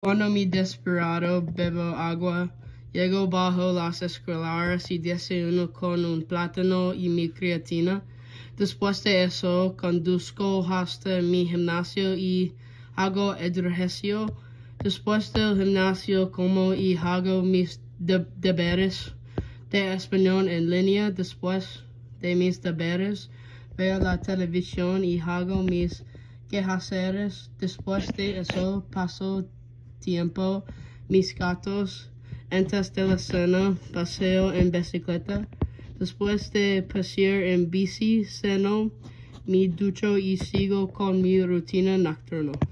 Cuando me desperado, bebo agua. Llego bajo las escaleras y desayuno con un plátano y mi creatina. Después de eso, conduzco hasta mi gimnasio y hago ejercicio. Después del gimnasio, como y hago mis deberes de español en línea. Después de mis deberes, veo la televisión y hago mis quehaceres. Después de eso, paso tiempo mis gatos. Antes de la cena, paseo en bicicleta. Después de pasear en bici, ceno, me ducho y sigo con mi rutina nocturna.